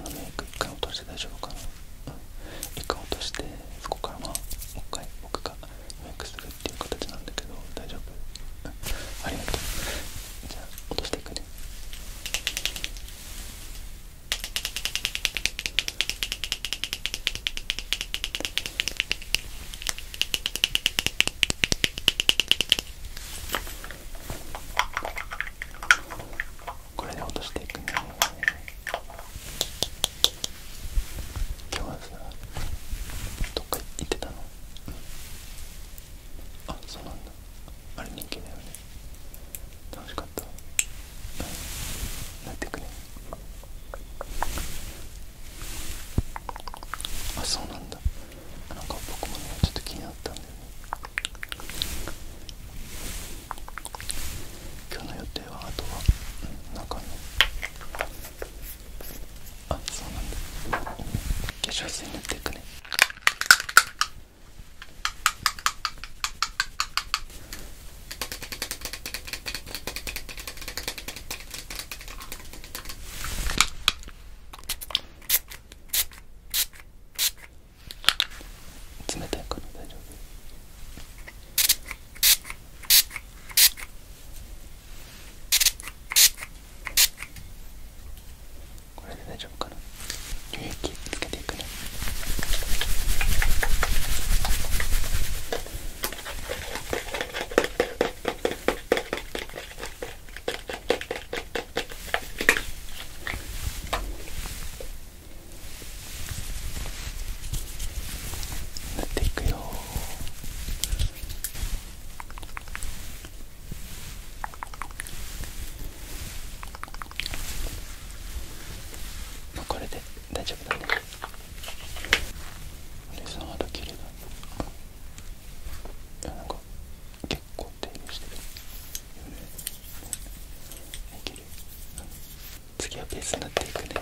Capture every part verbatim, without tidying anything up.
のメイク一回落として大丈夫かな。うん、一回落としてそこからまあもう一回僕がメイクするっていう形なんだけど大丈夫？うん、ありがとう。じゃあ落としていくね。これで落としていくね。今日はさどっか行ってたの？あ、そうなんだ。あれ人気だよね。楽しかった。うん、なってくね。あ、そうなんだ。なんか僕もねちょっと気になったんだよね。今日の予定はあとは、うん、なんかね、あ、そうなんだ。化粧水塗っていくね。冷たいかな、大丈夫？これで大丈夫かな。乳液つけていくね。塗っていくよ。まあ、これで大丈夫だね。お姉さん肌綺麗だね。いや、なんか結構手入れしてるよね。ね、綺麗。次はベース塗っていくね。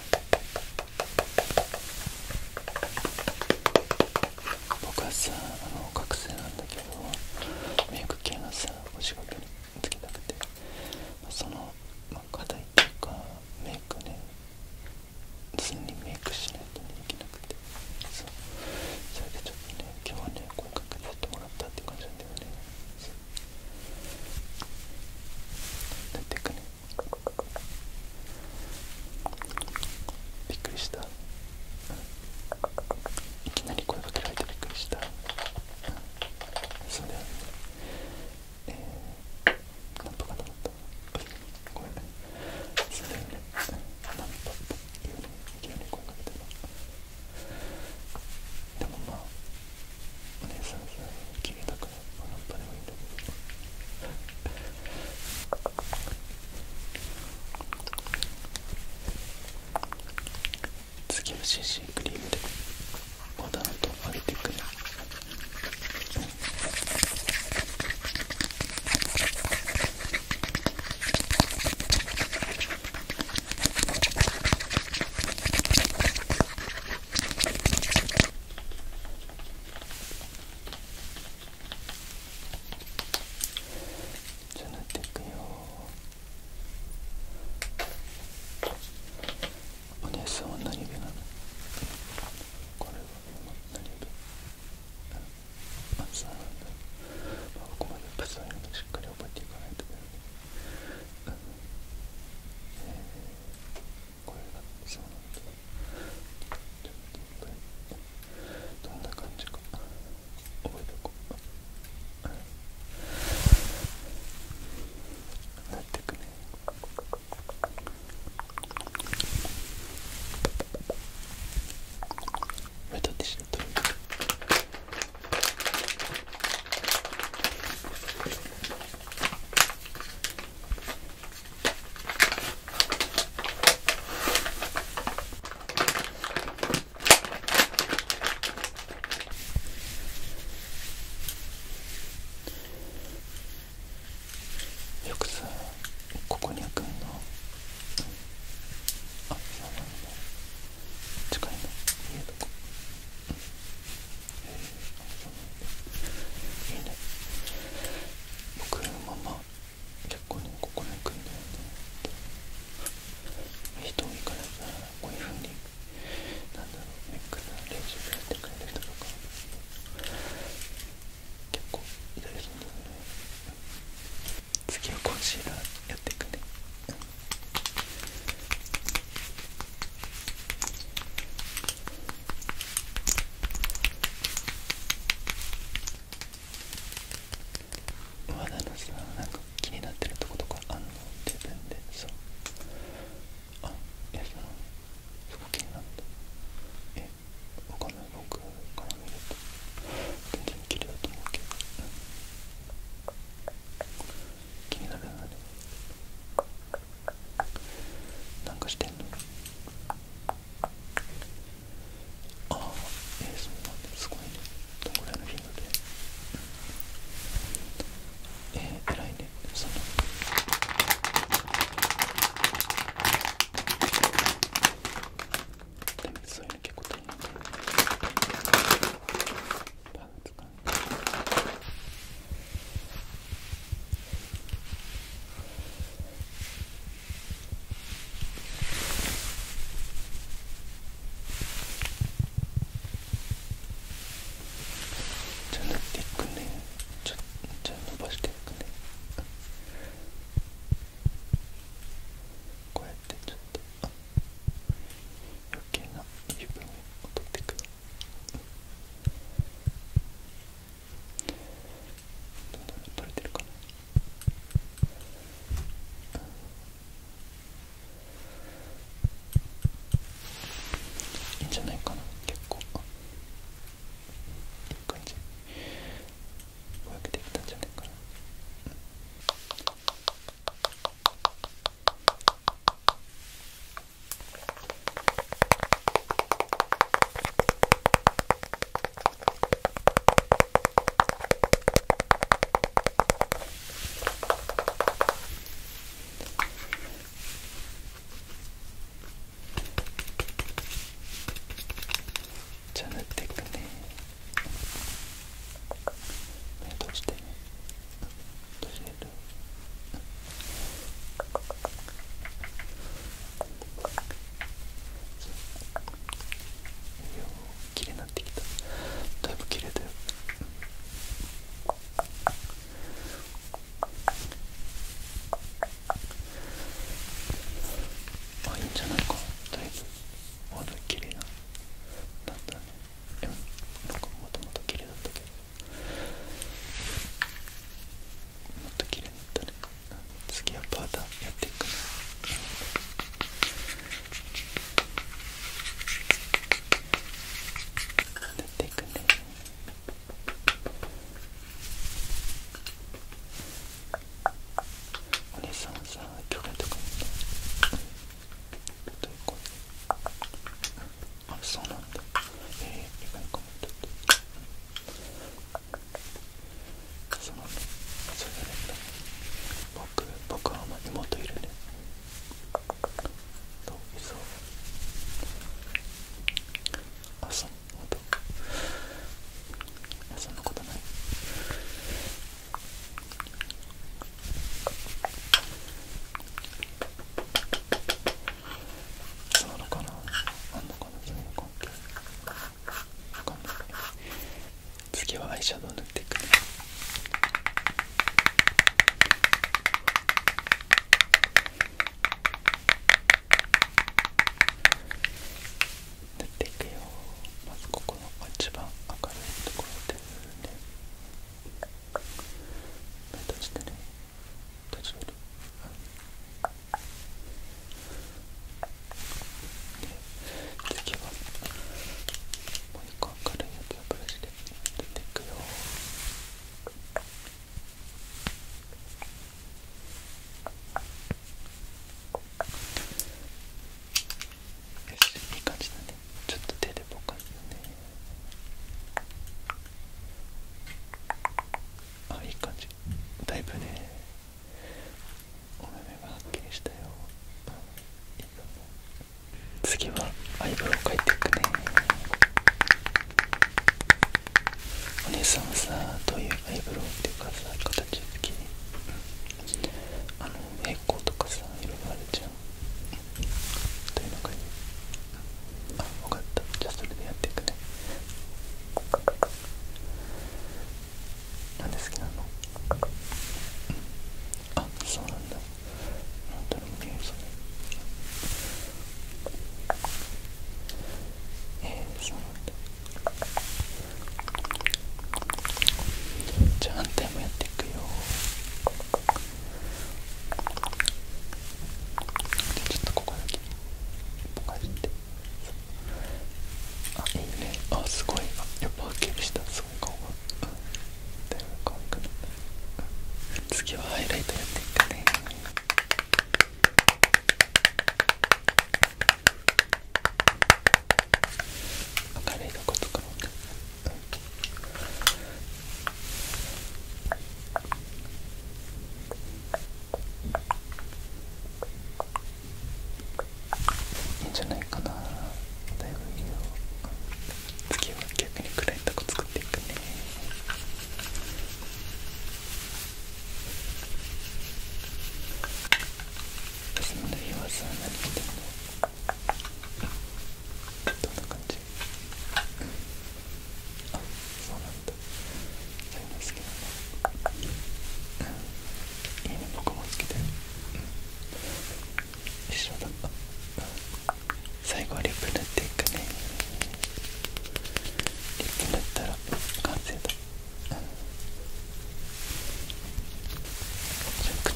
僕はさ、あの学生なんだけどメイク系のさお仕事に就きたくて、まあ、その、まあ、課題っていうかメイクね、常にメイクしないとねいけなくて、そう、それでちょっとね今日はね声かけさせてもらったって感じなんだよね。塗っていくね。びっくりした。いきなり声かけられてびっくりした。そうだよね。えー、ナンパかと思った。ごめんね。そうだよね。ナンパっていうね、いきなり声かけたら。でもまあ、お姉さんさ、綺麗だから、まあ、ナンパでもいいんだけど。次は シーシー クリームでボタンと上げていくね。じゃあ塗っていくよ。お姉さんは何部なの？これは何部？あ、そうなんだ。まあ、ここまでやっぱそういうのしっかり覚えていかないとだよね。うん、えー、これがそうなんだ。ちょっといっぱいどんな感じか覚えておこう。うん、なってくね。ウェットティッシュで取る。よくさ、ここに来んの？あ、そうなんだ。近いの？家どこ？うん、えー、あ、そうなんだ。いいね。僕もまあ結構ねここに来んだよね。人多いからさ、こういう風にシーラーやっていくね。和田のさ、なんか気になってるとことかあんの？自分でさ。あ、いや、そのそこ気になった。え、わかんない。僕から見ると全然綺麗だと思うけど、うん、気になるな。でも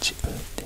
ちう